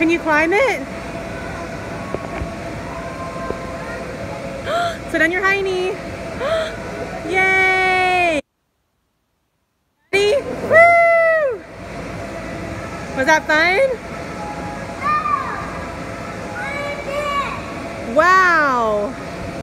Can you climb it? Sit on your hiney. Yay! Ready? Woo! Was that fun?